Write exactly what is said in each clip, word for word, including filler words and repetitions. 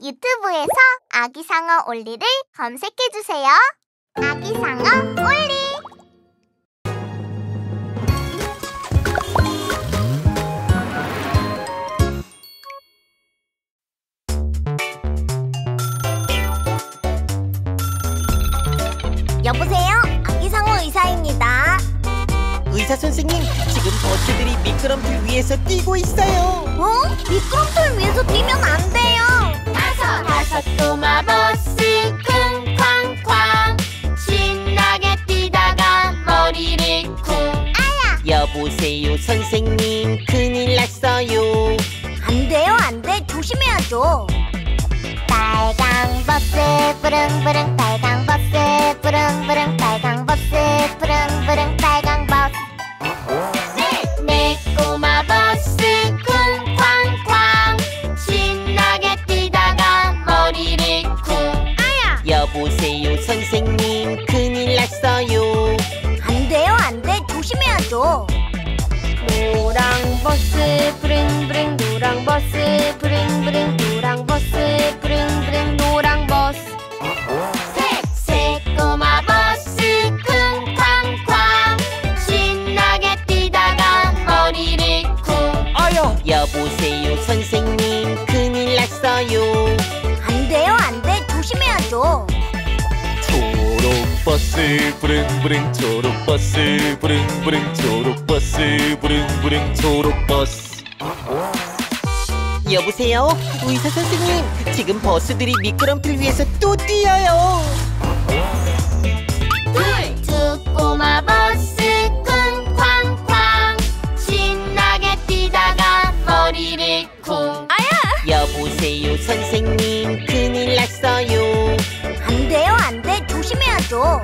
유튜브에서 아기상어 올리를 검색해주세요. 아기상어 올리! 여보세요? 아기상어 의사입니다. 의사 선생님, 지금 버스들이 미끄럼틀 위에서 뛰고 있어요. 어? 미끄럼틀 위에서 뛰면 안 돼요. 다섯 다섯 꼬마 버스 쿵쾅쾅 신나게 뛰다가 머리를 쿵. 아야! 여보세요 선생님, 큰일 났어요. 안 돼요, 안 돼. 조심해야죠. 빨강 버스 부릉부릉 빨강 버스 부릉부릉 빨강 버스 부릉부릉 빨강 버스. 네 꼬마 버스 쿵쾅쾅 신나게 뛰다가 머리를 쿵. 아야! 여보세요 선생님, 큰일 났어요. 안 돼요, 안 돼. 조심해야죠. 노랑 버스 부릉부릉 노랑 버스 부릉부릉 노랑 버스 부릉부릉 노랑 버스. 새 꼬마 버스 쿵쾅쾅 신나게 뛰다가 머리를 쿵. 아야! 여보세요 선생님, 큰일 났어요. 안 돼요, 안 돼. 조심해야죠. 초록버스 부릉부릉 초록버스 부릉부릉 초록버스 부릉부릉 초록버스. 여보세요 의사 선생님, 지금 버스들이 미끄럼틀 위에서 또 뛰어요. 두 꼬마 버스 쿵쾅쾅 신나게 뛰다가 머리를 쿵. 여보세요 선생님, 큰일 났어요. 안 돼요, 안 돼. 조심해야죠.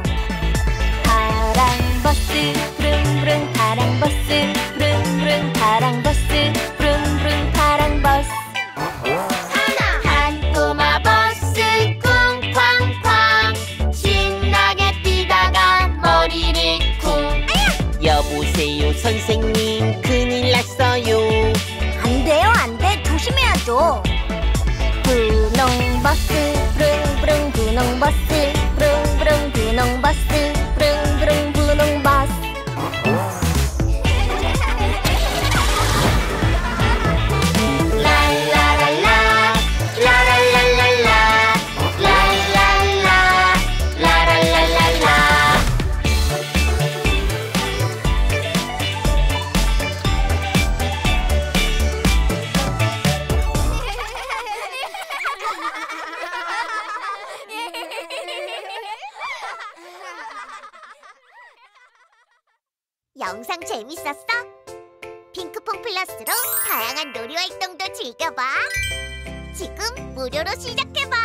파랑 버스 부릉부릉 파랑 버스 부릉부릉 파랑 버스 부릉부릉 파랑 버스. 한 꼬마 버스 쿵쾅쾅 신나게 뛰다가 머리를 쿵. 여보세요 선생님, 큰일 났어요. 안 돼요, 안 돼. 조심해야죠. 분홍버스 부릉부릉 분홍버스 부릉부릉 분홍버스 부릉부릉 분홍버스. 랄라랄라 라랄랄랄라 랄랄라 라랄랄랄라. 영상 재밌었어? 핑크퐁 플러스로 다양한 놀이 활동도 즐겨봐. 지금 무료로 시작해봐.